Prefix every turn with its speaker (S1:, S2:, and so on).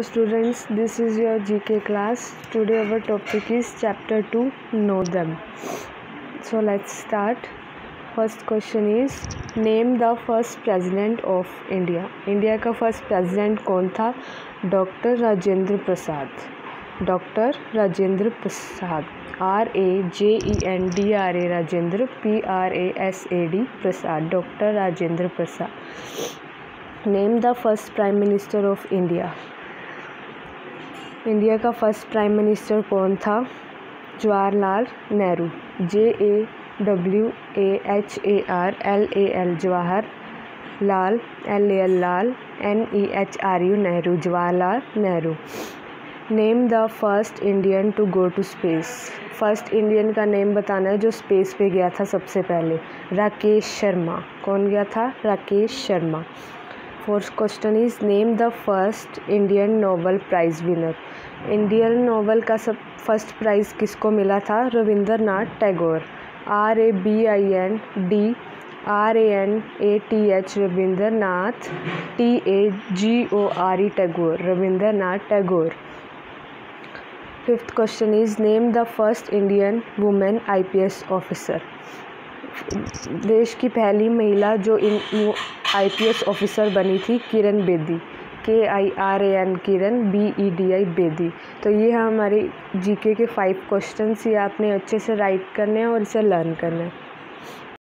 S1: Hello students, this is your GK class. Today our topic is chapter 2, Know Them. So let's start. First question is, name the first president of India. India का first president कौन था? Doctor Rajendra Prasad. Doctor Rajendra Prasad. RAJENDRA Rajendra, PRASAD Prasad. Doctor Rajendra Prasad. Name the first prime minister of India. India का first prime minister कौन था? Jawaharlal Nehru. JAWAHARLAL Jawahar Lal, LAL Lal, NEHRU Nehru. Jawaharlal Nehru. Name the first Indian to go to space. First Indian का name बताना है जो space पे गया था सबसे पहले. राकेश शर्मा. कौन गया था? Rakesh Sharma. Fourth question is, name the first Indian Nobel prize winner. Indian Nobel का फर्स्ट प्राइज़ किसको मिला था? Rabindranath Tagore. RABINDRANATH Rabindranath, TAGORE Tagore. Rabindranath Tagore. Fifth question is, name the first Indian women IPS officer. देश की पहली महिला जो IPS ऑफिसर बनी थी किरण बेदी. KIRAN किरण, BEDI बेदी. तो ये हमारे GK के 5 क्वेश्चन. ये आपने अच्छे से राइट करने हैं और इसे लर्न करना है.